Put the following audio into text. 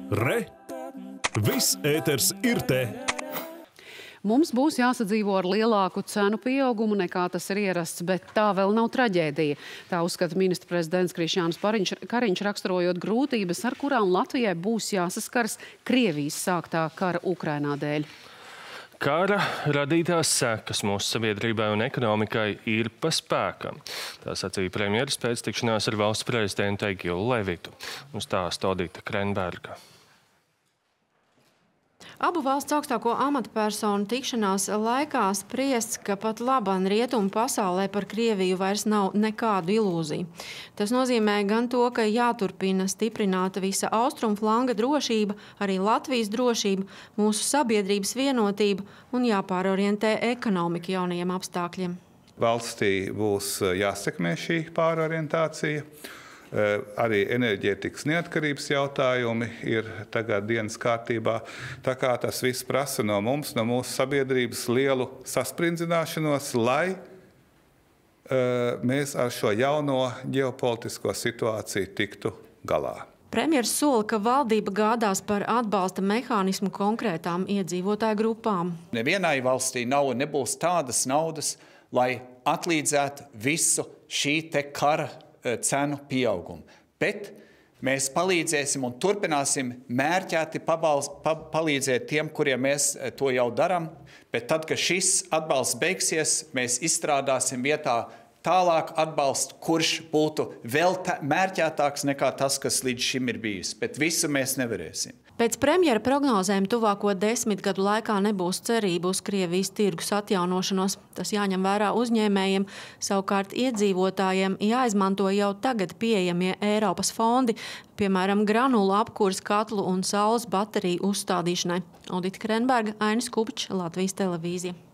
Re! Viss ēters ir te! Mums būs jāsadzīvo ar lielāku cenu pieaugumu nekā tas ir ierasts, bet tā vēl nav traģēdija. Tā uzskata ministra prezidents Krišjānis Kariņš, raksturojot grūtības, ar kurām Latvijai būs jāsaskars Krievijas sāktā kara Ukrainā dēļ. Kara radītās sekas mūsu sabiedrībai un ekonomikai ir pa spēkam. Tā sacīja premjeras pēc tikšanās ar valsts prezidentu Egilu Levitu. Un stāsta Odita Krenberga. Abu valsts augstāko amatpersonu tikšanās laikā spriests, ka pat laban rietumu pasaulē par Krieviju vairs nav nekādu ilūziju. Tas nozīmē gan to, ka jāturpina stiprināt visa austrumu flanga drošība, arī Latvijas drošība, mūsu sabiedrības vienotība un jāpārorientē ekonomika jaunajiem apstākļiem. Valstī būs jāsekmē šī pārorientācija. Arī enerģētikas neatkarības jautājumi ir tagad dienas kārtībā. Tā kā tas viss prasa no mums, no mūsu sabiedrības lielu sasprindzināšanos, lai mēs ar šo jauno ģeopolitisko situāciju tiktu galā. Premjers sola, ka valdība gādās par atbalsta mehānismu konkrētām iedzīvotāju grupām. Nevienai valstī nav un nebūs tādas naudas, lai atlīdzētu visu šī te kara cenu pieaugumu. Bet mēs palīdzēsim un turpināsim mērķēti palīdzēt tiem, kuriem mēs to jau darām. Bet tad, kad šis atbalsts beigsies, mēs izstrādāsim vietā tālāk atbalstu, kurš būtu vēl mērķētāks nekā tas, kas līdz šim ir bijis. Bet visu mēs nevarēsim. Pēc premjera prognozēm tuvāko 10 gadu laikā nebūs cerību uz Krievijas tirgus atjaunošanos. Tas jāņem vērā uzņēmējiem, savukārt iedzīvotājiem jāizmanto jau tagad pieejamie Eiropas fondi, piemēram, granulu apkures katlu un saules bateriju uzstādīšanai. Odita Krenberga, Ainis Kupičs, Latvijas televīzija.